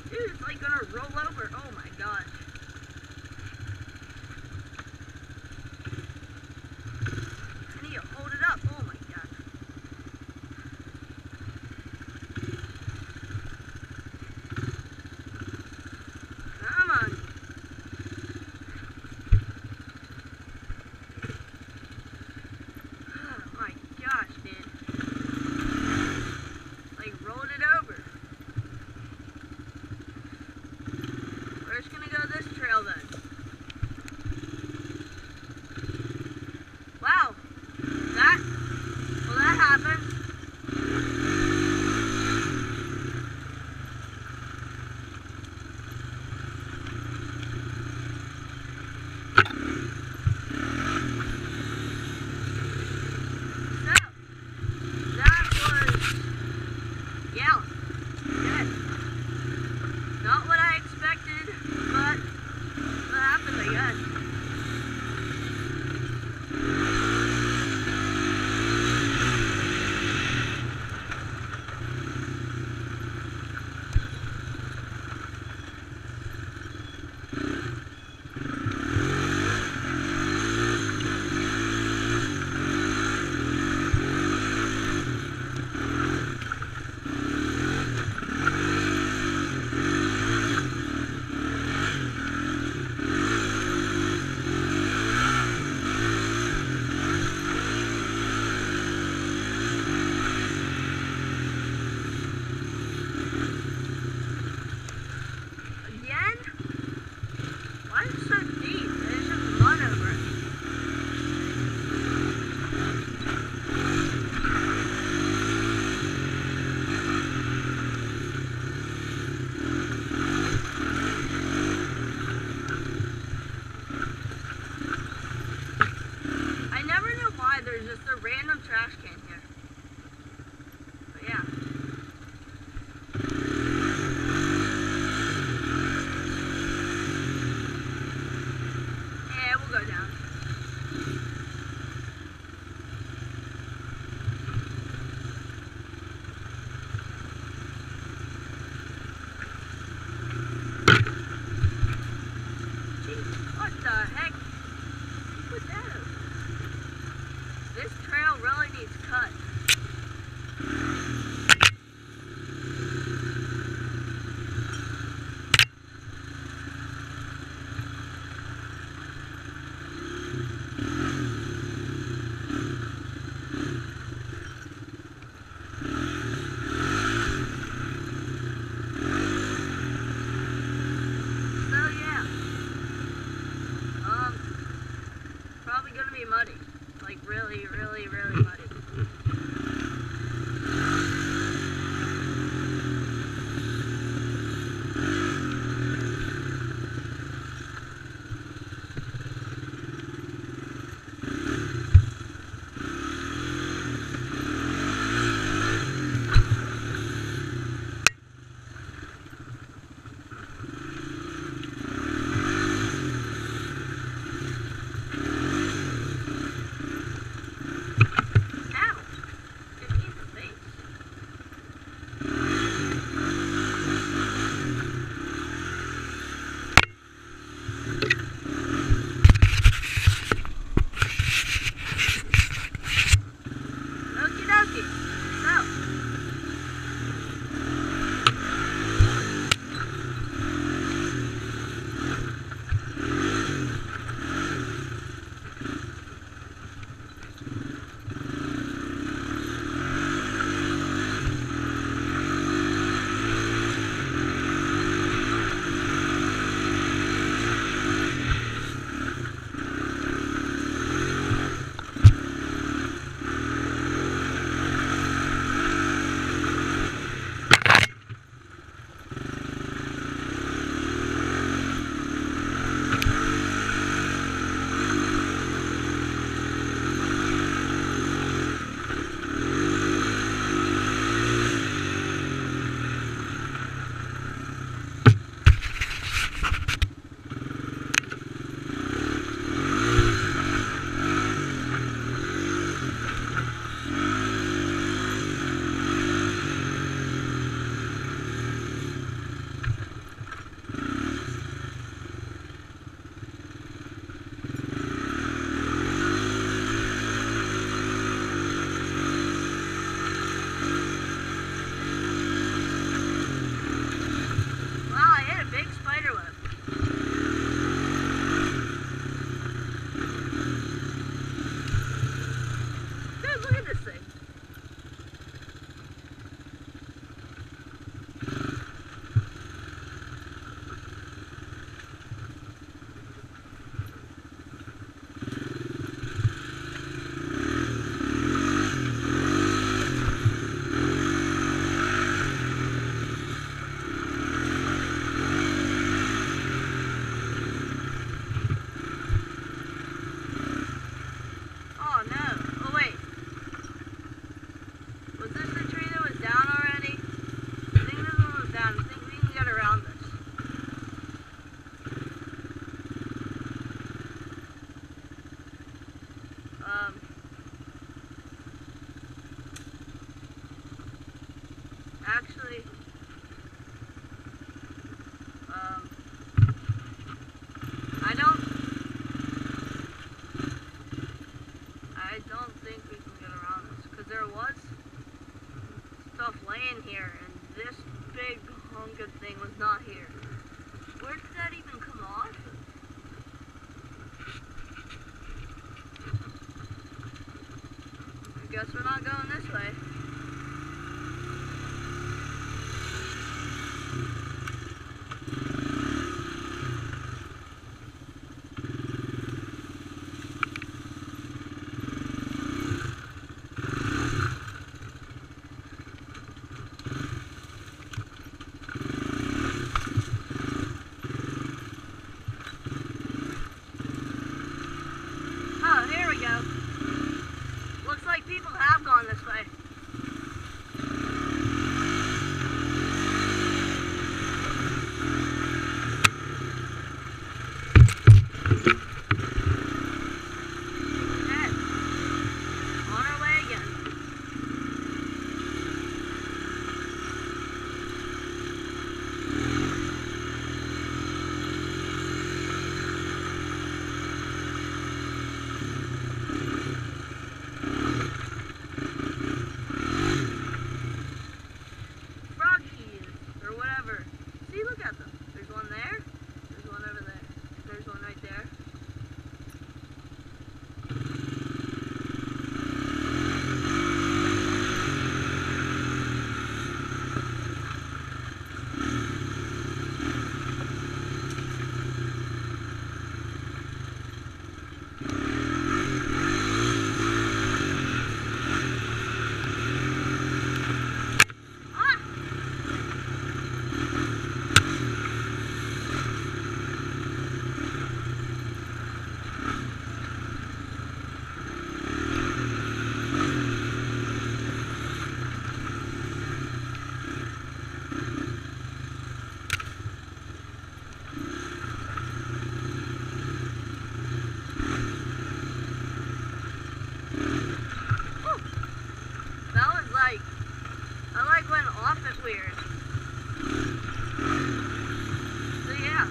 Dude, it's like gonna roll over. Oh my gosh. I need to hold it up. Oh my god. Come on. Oh my gosh, dude. Like rolled it over. We're just gonna go this trail then. Wow. Well that happened. Yeah, good. Not what I expected, but what happened, I guess. Why is it so deep? There's just mud over it. I never knew why there's just a random trash can here. But yeah. Yeah, we'll go down. Jeez, what the heck? What's that? This trail really needs cut. Probably gonna be muddy. Like really, really, really muddy. good thing was not here. Where did that even come off? I guess we're not going this way. Oh, here we go. Looks like people have gone this way. Okay. On our way again. Or whatever. See, look at them. There's one there. There's one over there. There's one right there. I like went off it weird. So yeah.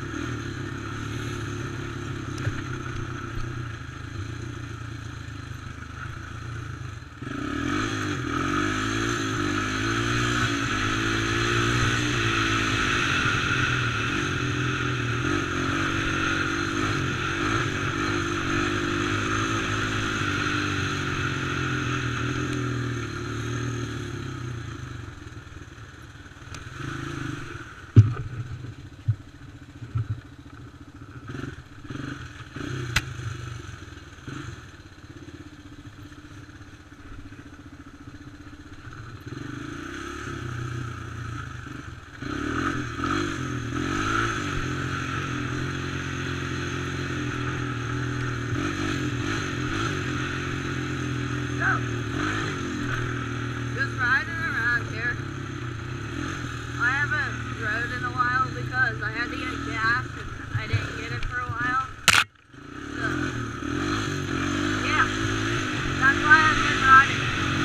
Just riding around here. I haven't rode in a while because I had to get gas and I didn't get it for a while. So, yeah, that's why I've been riding.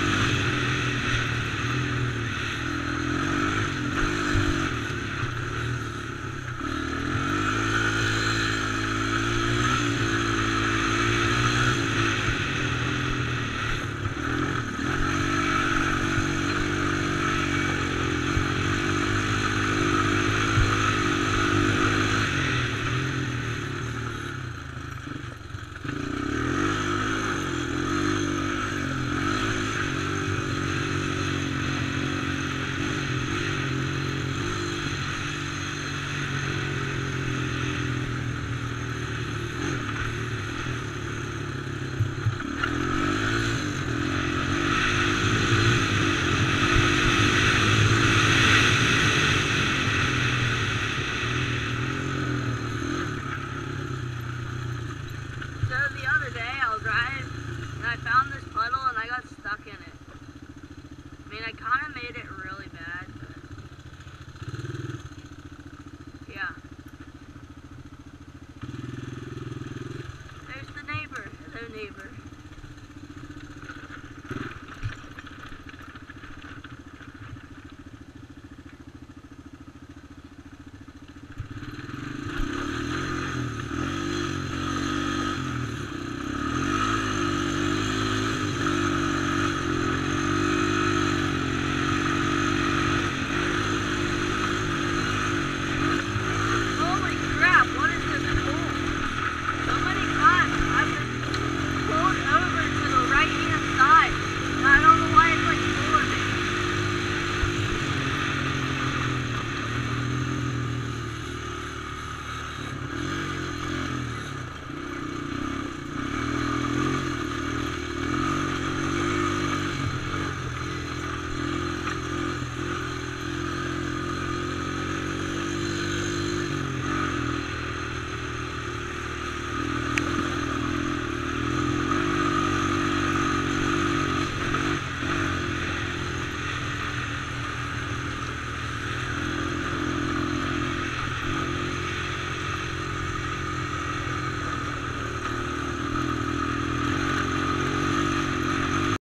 So the other day I was riding and I found this puddle and I got stuck in it. I mean, I kind of made it really bad, but yeah. There's the neighbor. Hello, neighbor.